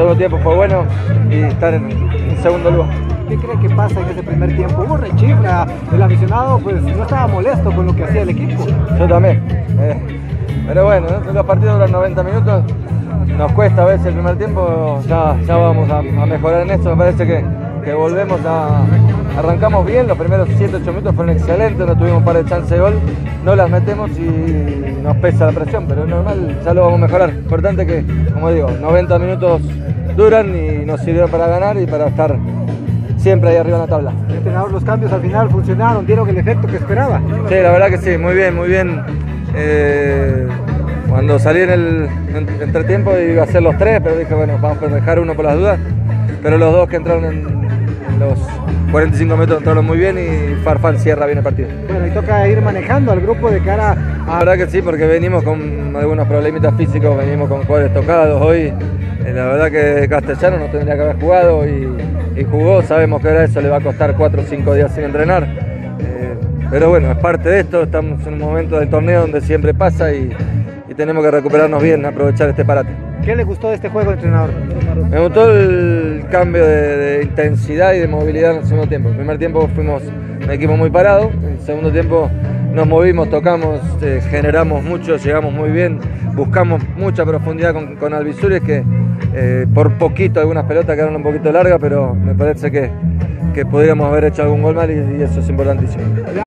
segundo tiempo fue bueno y estar en segundo lugar. ¿Qué cree que pasa en ese primer tiempo? Hubo rechifla, el aficionado pues no estaba molesto con lo que hacía el equipo. Yo también. Pero bueno, ¿no? Los partidos duran 90 minutos. Nos cuesta a veces el primer tiempo, ya vamos a mejorar en esto. Me parece que volvemos arrancamos bien, los primeros 7-8 minutos fueron excelentes, no tuvimos un par de chances de gol, no las metemos y nos pesa la presión, pero es normal, ya lo vamos a mejorar. Importante que, como digo, 90 minutos duran y nos sirvieron para ganar y para estar siempre ahí arriba en la tabla. Entrenador, los cambios al final funcionaron, dieron el efecto que esperaba. Sí, la verdad que sí, muy bien, muy bien. Cuando salí en el entretiempo iba a ser los 3, pero dije, bueno, vamos a dejar uno por las dudas. Pero los 2 que entraron en los 45 metros entraron muy bien y Farfán cierra bien el partido. Bueno, y toca ir manejando al grupo de cara a... La verdad que sí, porque venimos con algunos problemitas físicos, venimos con jugadores tocados hoy. La verdad que Castellano no tendría que haber jugado y jugó, sabemos que ahora eso le va a costar 4 o 5 días sin entrenar. Pero bueno, es parte de esto, estamos en un momento del torneo donde siempre pasa y tenemos que recuperarnos bien, aprovechar este parate. ¿Qué le gustó de este juego, entrenador? Me gustó el cambio de intensidad y de movilidad en el segundo tiempo. En el primer tiempo fuimos un equipo muy parado, en el segundo tiempo nos movimos, tocamos, generamos mucho, llegamos muy bien, buscamos mucha profundidad con Alvisures que por poquito algunas pelotas quedaron un poquito largas, pero me parece que podríamos haber hecho algún gol mal y eso es importantísimo.